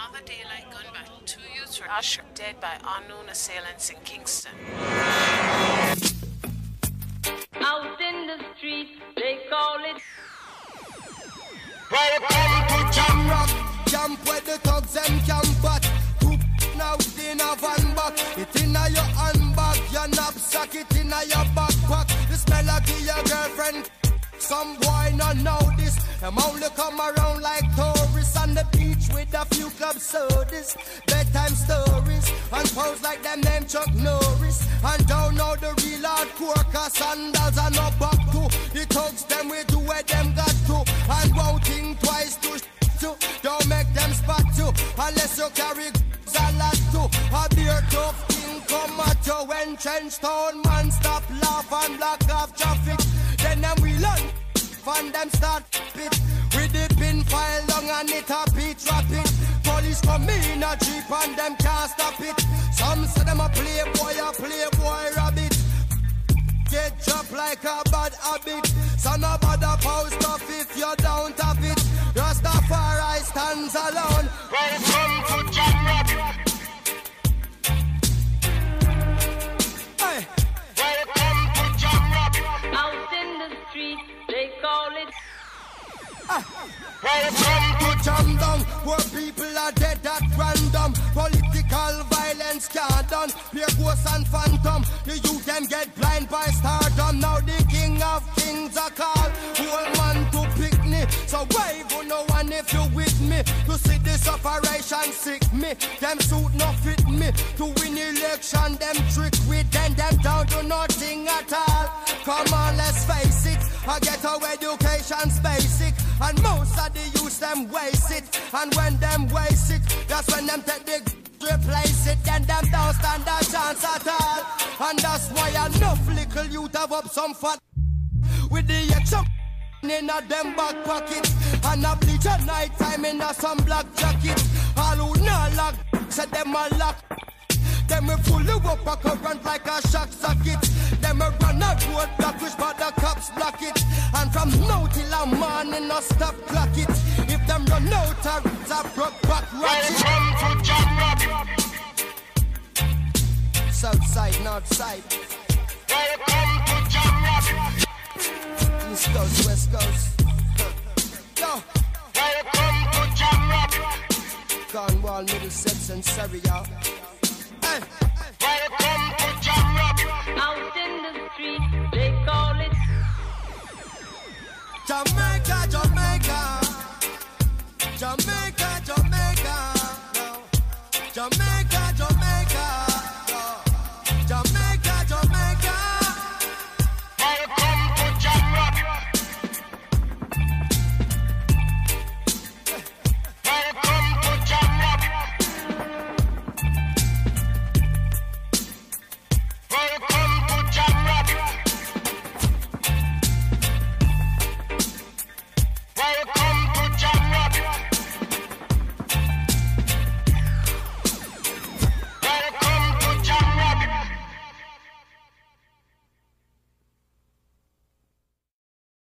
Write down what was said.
another daylight gun battle. 2 youths were shot dead by unknown assailants in Kingston. Out in the street, they call it. Welcome to Jam Rock, camp where the thugs and camp at. Now in a van back, it in a your handbag, your knapsack, it in a your backpack. The smell of your girlfriend. Some boy not know this. Them only come around like tourists on the beach with a few club sodas, bedtime stories, and pose like them name Chuck Norris. And don't know the real hardcore, cause sandals are not back to. The thugs them we do where them got to. And won't think twice to don't make them spot you. Unless you carry a lot to. A beer tough king come at you. When Trenchtown man stop laugh and block off traffic, then them we learn, and them start pit. With the pin file long and it a beat rapid. Police come in a jeep and them can't stop it. Some say them a playboy rabbit. Get dropped like a bad habit. So no bother post off if you don't have it. Rastafari stands alone. Welcome to Jam Rock. Hey. Welcome to Jam Rock. Out in the street, they call it. Welcome to Jam Down, where people are dead at random. Political violence can't done. Pure ghosts and phantom. The youth them get blind by stardom. Now the king of kings are called. Whole man to pick me. So wave on no one if you with me. To see this operation sick me. Them suit no fit me. To win election, them trick with them down to nothing at all. Come on, let's face it. I get our education's basic. And most of the youth them waste it. And when them waste it, that's when them take the replace it. Then them don't stand a chance at all. And that's why enough little youth have up some fat with the extra in a them back pocket. And a bleach at night time in a some black jacket. All who not lock, say them a lock. Them we full up a current like a shock socket. Them we run a road block which but the cops block it. And from now till a morning no stop clock it. If them run out of it's a broke back ratchet. Welcome to Jam Rock. South side, north side. Welcome to Jam Rock. East coast, west coast. Yo. Welcome to Jam Rock. Cornwall, Middlesex and Surrey, y'all. Hey. Welcome to Jam Rock. Out in the street, they call it. Jamaica, Jamaica. Jamaica, Jamaica. No. Jamaica.